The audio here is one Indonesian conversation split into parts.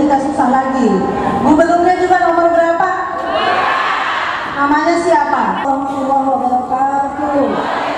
kita susah lagi. Gubernurnya juga nomor berapa? Namanya siapa? Warahmatullahi wabarakatuh.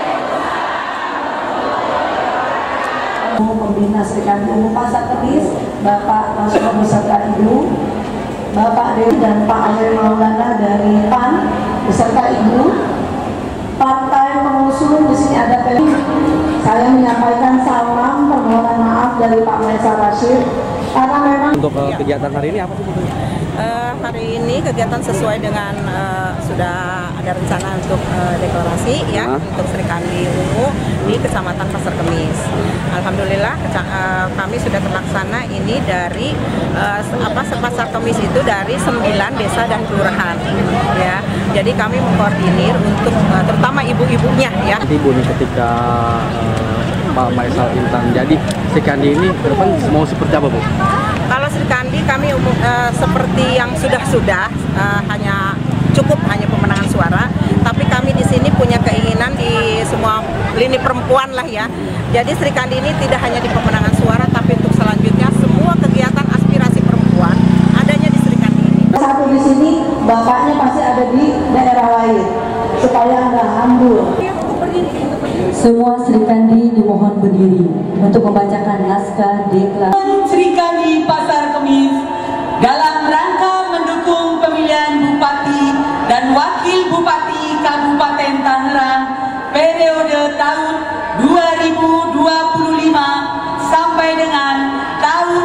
Pembina Serikandi Umum Pasar Kemis, Bapak Masuk beserta Ibu, Bapak Dewi dan Pak Amir Maulana dari PAN beserta Ibu. Partai pengusung di sini ada saya menyampaikan salam permohonan maaf dari Pak Maisar Rashid karena memang untuk kegiatan hari ini apa sih? Hari ini kegiatan sesuai dengan sudah ada rencana untuk deklarasi ya untuk Serikandi Ungu di Kecamatan Pasar Kemis. Alhamdulillah kami sudah terlaksana ini dari Pasar Kemis itu dari 9 desa dan kelurahan ya. Jadi kami mengkoordinir untuk terutama ibu-ibunya ya. Ibu nih ketika Pak Maisal Intan jadi Serikandi ini ke depan mau seperti apa Bu? Kalau Serikandi kami seperti yang sudah hanya pemenangan suara, tapi kami di sini punya keinginan di semua lini perempuan lah ya. Jadi Serikandi ini tidak hanya di pemenangan suara, tapi untuk selanjutnya semua kegiatan aspirasi perempuan adanya di Serikandi ini. Satu di sini, bapaknya pasti ada di daerah lain supaya nggak hambur. Semua Serikandi dimohon berdiri untuk membacakan naskah deklarasi. Serikandi Pasar Kemis dalam rangka mendukung pemilihan Bupati dan Wakil Bupati Kabupaten Tangerang periode tahun 2025 sampai dengan tahun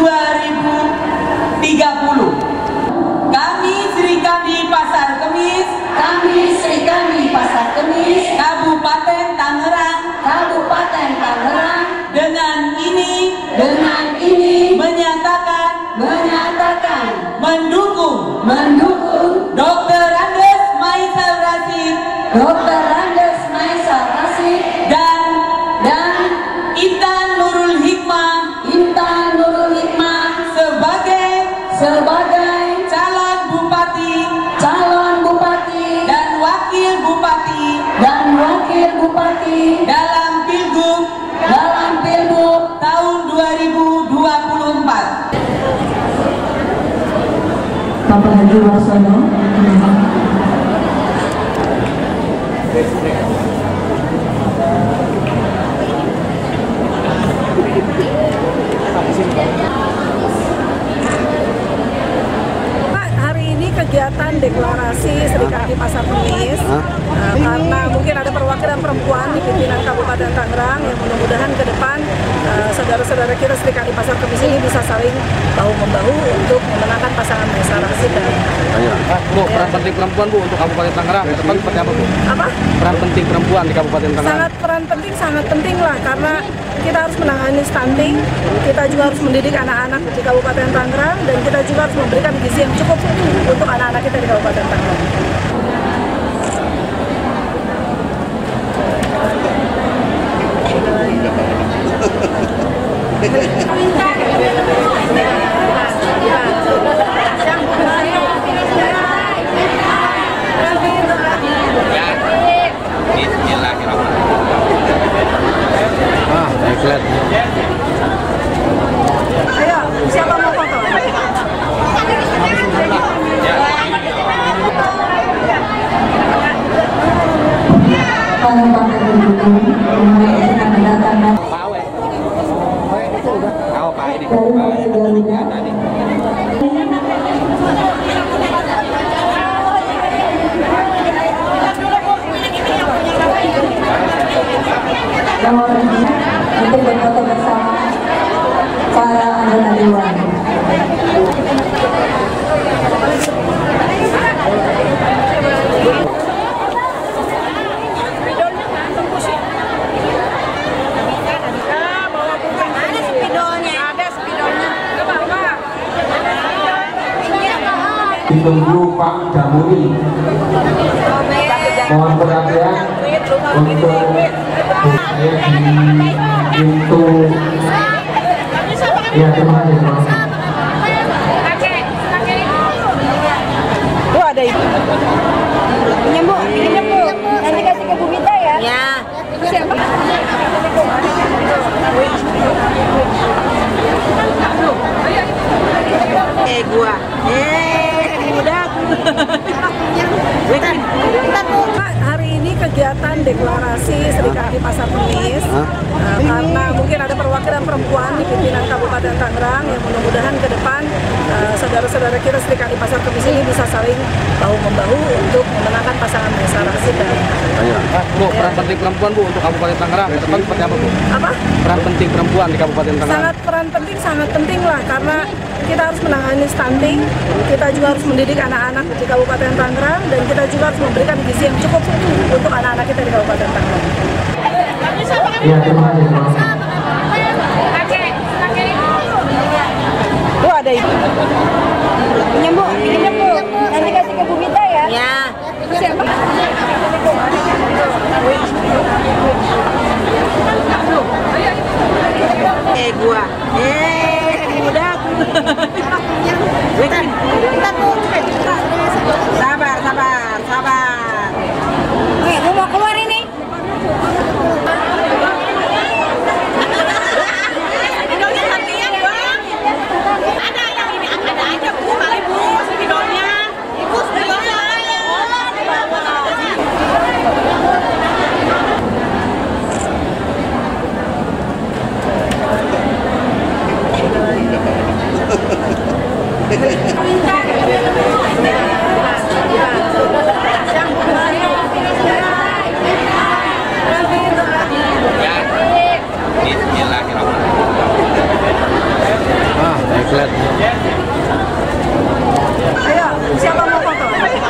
2030. Kami Serikandi Pasar Kemis, Kabupaten Tangerang, dengan ini menyatakan mendukung Dr. Andes Maisal Rashid dan Intan Nurul Hikmah sebagai calon bupati dan wakil bupati dalam Pilgub tahun 2024. Bapak Haji Warsono. Hari ini kegiatan deklarasi Serikandi Pasar Kemis karena mungkin ada perwakilan perempuan di pimpinan Kabupaten Tangerang yang mudah-mudahan ke depan saudara-saudara kita Serikandi Pasar Kemis ini bisa saling bahu-membahu untuk memenangkan pasangan Maisal Rashid dan Bu, peran penting perempuan Bu untuk Kabupaten Tangerang ke depan seperti apa Bu? apa? Peran penting perempuan di Kabupaten Tangerang. Sangat penting lah karena kita harus menangani stunting, kita juga harus mendidik anak-anak di Kabupaten Tangerang dan kita juga harus memberikan gizi yang cukup untuk anak-anak kita di Kabupaten Tangerang. Ayo, siapa mau foto? Untuk berfoto bersama para anggota dewan. Ditunggu Pak Damuri. Mohon perhatian untuk saya di pintu. Ya, terima kasih. Bu, ada ibu. Ini Bu, nanti kasih ke Bu Mita ya. Ya. Siapa? Ayo. Gua. Udah. Hari ini kegiatan deklarasi Serikandi Pasar Kemis karena mungkin ada perwakilan perempuan di pimpinan Kabupaten Tangerang yang mudah-mudahan ke depan saudara-saudara kita Serikandi Pasar Kemis ini bisa saling bahu-membahu untuk memenangkan pasangan Maisa Rasid dan Bu, peran penting perempuan Bu untuk Kabupaten Tangerang ke depan seperti apa Bu? apa? Peran penting perempuan di Kabupaten Tangerang. Sangat penting lah karena kita harus menangani stunting, kita juga harus mendidik anak-anak di Kabupaten Tangerang dan kita juga harus memberikan gizi yang cukup untuk anak-anak kita di Kabupaten Tangerang. Ya, terima kasih. Tuh ada ibu. Nyembuh, nanti kasih ke Bu Mita ya. Ya. Siapa? Gua. Udah. Sabar. Nih, lu mau keluar ini? Ada yang ini, ada aja Bu, kali Bu, spidolnya. Ibu spidolnya. Baiklah. Ayo, siapa mau foto?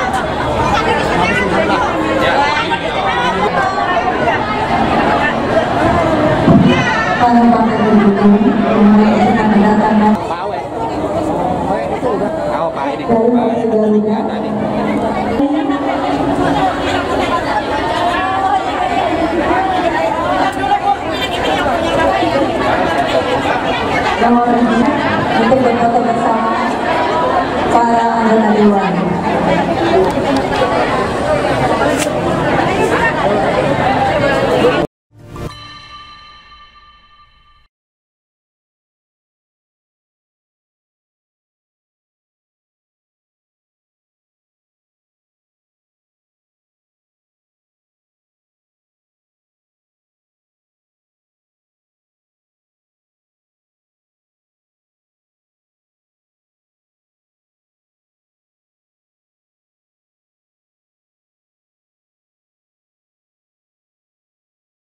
Para partai pendukung yang mendatangkan dari Partai Garuda nomor 5 untuk berfoto bersama para anggota dewan.